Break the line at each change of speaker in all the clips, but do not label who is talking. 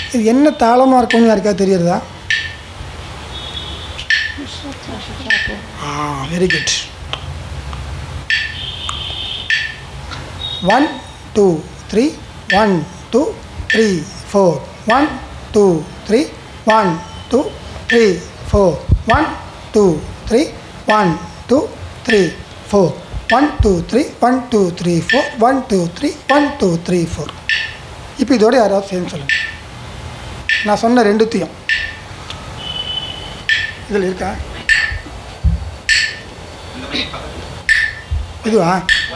இது என்ன தாளமாக இருக்கும்னு யாருக்கா தெரியுறதா? Very good. 1 2 3 1 2 3 4 1 2 3 1 2 3 4 1 2 3 1 2 3 4 1 2 3 1 2 3 4 1 2 3 1 2 3 4. இப்போ இதோட யாராவது சேர்ந்து சொல்லுங்கள். நான் சொன்ன ரெண்டுத்தையும் இதில் இருக்கா? இதுவா?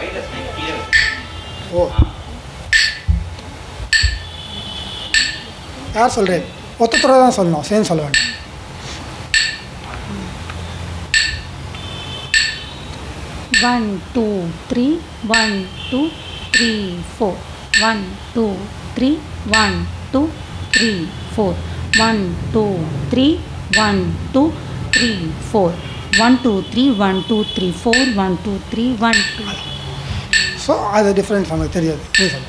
ஓ, யார் சொல்கிறேன்? ஒத்தத்துறை தான் சொல்லணும், சேர்ந்து சொல்ல வேண்டாம்.
One, two, three, 1 2 3 4 1 2 3 1 2 3 4 1 2 3 1 2 3 4 1 2 3 1 2 3 4 1 2 3 1 2.
ஸோ அது டிஃப்ரென்ஸ் நமக்கு தெரியாது. நீ சொல்லு.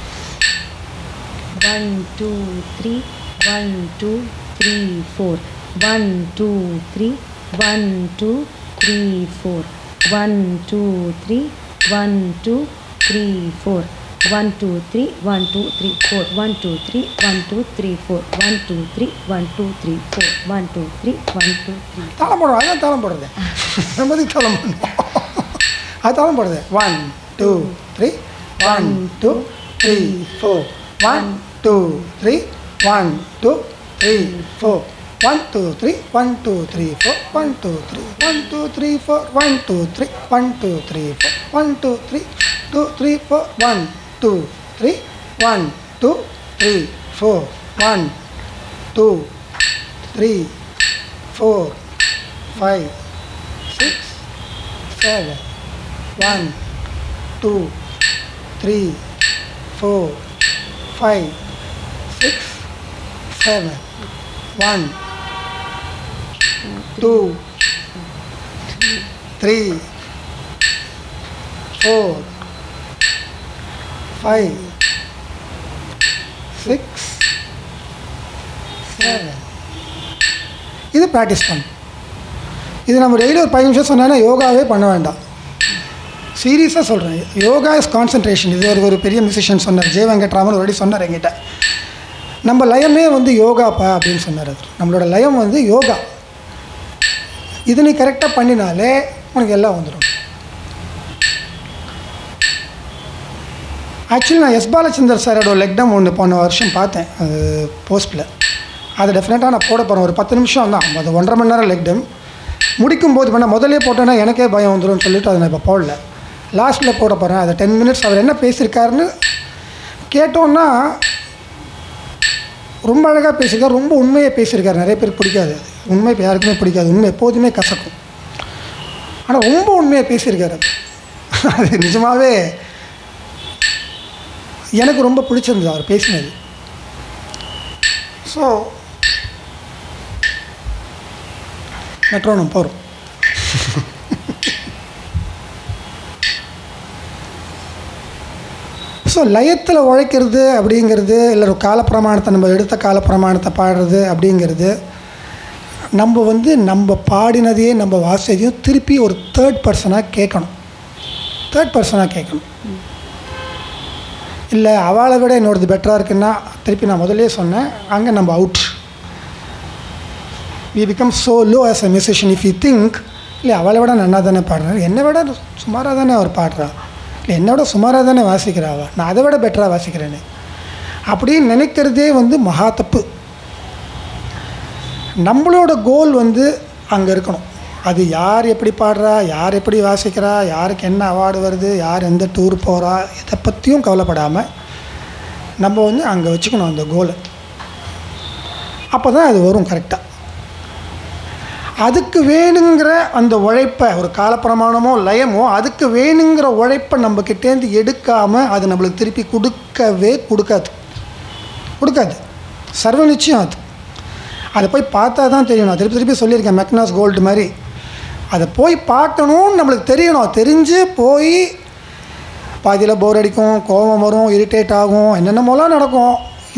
1 2 3 1 2 3 4 1 2 3 1 2 3 4 1 2 3 1 2 3 4 1 2 3 1 2 3 4 1 2 3 1 2 3 4 1 2 3 1 2 3 4 1 2 3 1 2 3.
தாளம் போடுறோம். அதான் தாளம் போடுறது. நம்ம தாளம் பண்ணோம். அது தாளம் போடுறது. 1 2 3 1 2 3 4 1 2 3 1 2 3 4 1 2 3 1 2 3 4 1 2 3 1 2 3 4 1 2 3 1 2 3 4 1 2 3 2 3 4 1 2 3 1 2 3 4 1 2 3 4 5 6 7 1 2 3 4 5 6 7 1 2 3 4 5 6 7. இது ப்ராக்டிஸ் பண்ணு. இது நம்ம டெய்லி ஒரு 5 நிமிஷம் சொன்னா யோகாவே பண்ண வேண்டாம். சீரியஸாக சொல்கிறேன். Yoga is concentration. இது ஒரு பெரிய மியூசிஷியன் சொன்னார், ஜே வெங்கட்ராமன் ஒரு வாட்டி சொன்னார் என்கிட்ட. நம்ம லயமே வந்து யோகாப்பா அப்படின்னு சொன்னார். அவர் நம்மளோட லயம் வந்து யோகா. இது நீ கரெக்டாக பண்ணினாலே உனக்கு எல்லாம் வந்துடும். ஆக்சுவலி நான் எஸ் பாலச்சந்தர் சாரோட லெக்டம் ஒன்று போன வருஷம் பார்த்தேன், அது போஸ்ட்டில். அதை டெஃபினட்டாக நான் போட போகிறேன். ஒரு 10 நிமிஷம் தான், அது 1.5 மணி நேரம் லெக்டம். முடிக்கும்போது வேணால் முதலே போட்டேன்னா எனக்கே பயம் வந்துடும் சொல்லிவிட்டு அதை நான் இப்போ போடல. லாஸ்ட்டில் போட போகிறேன். அதை 10 மினிட்ஸ் அவர் என்ன பேசியிருக்காருன்னு கேட்டோன்னா ரொம்ப அழகாக பேசியிருக்காரு, ரொம்ப உண்மையாக பேசியிருக்காரு. நிறைய பேருக்கு பிடிக்காது, உண்மை யாருக்குமே பிடிக்காது, உண்மை எப்போதுமே கசக்கும். ஆனால் ரொம்ப உண்மையாக பேசியிருக்காரு. அது நிஜமாகவே எனக்கு ரொம்ப பிடிச்சிருந்தது அவர் பேசினது. ஸோ மெட்ரோனம் போகிறோம். ஸோ லயத்தில் உழைக்கிறது அப்படிங்கிறது, இல்லை ஒரு காலப்பிரமாணத்தை நம்ம எடுத்த காலப்பிரமாணத்தை பாடுறது அப்படிங்கிறது, நம்ம வந்து நம்ம பாடினதையே நம்ம வாசியதையும் திருப்பி ஒரு தேர்ட் பர்சனாக கேட்கணும். இல்லை அவளை விட என்னோடது பெட்டராக இருக்குன்னா திருப்பி நான் முதலே சொன்னேன், அங்கே நம்ம out. we become so low as a musician if you think இல்லை அவளை விட நன்னா தானே பாடுறாரு, என்னை விட சுமாராக தானே அவர் பாடுறா, இல்லை என்னை விட சுமாராக தானே வாசிக்கிறாவா, நான் அதை விட பெட்டராக வாசிக்கிறேன்னு அப்படின்னு நினைக்கிறதே வந்து மகா தப்பு. நம்மளோட கோல் வந்து அங்கே இருக்கணும். அது யார் எப்படி பாடுறா, யார் எப்படி வாசிக்கிறா, யாருக்கு என்ன அவார்டு வருது, யார் எந்த டூர் போகிறா, இதை பற்றியும் கவலைப்படாமல் நம்ம வந்து அங்கே வச்சுக்கணும் அந்த கோலை. அப்போ தான் அது வரும் கரெக்டாக. அதுக்கு வேணுங்கிற அந்த உழைப்பை, ஒரு காலப்பிரமாணமோ லயமோ, அதுக்கு வேணுங்கிற உழைப்பை நம்மக்கிட்டேருந்து எடுக்காமல் அது நம்மளுக்கு திருப்பி கொடுக்காது. சர்வ நிச்சயம் அது. அதை போய் பார்த்தா தான் தெரியும். நான் திருப்பி சொல்லியிருக்கேன், மெக்னாஸ் கோல்டு மாதிரி அதை போய் பார்க்கணும்னு நம்மளுக்கு தெரியணும். தெரிஞ்சு போய் பாதியில் போர் அடிக்கும், கோபம் வரும், இரிட்டேட் ஆகும், என்னென்னமோலாம் நடக்கும்.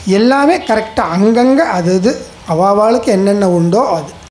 எல்லாமே கரெக்டாக அங்கங்கே அது அவாவாளுக்கு என்னென்ன உண்டோ அது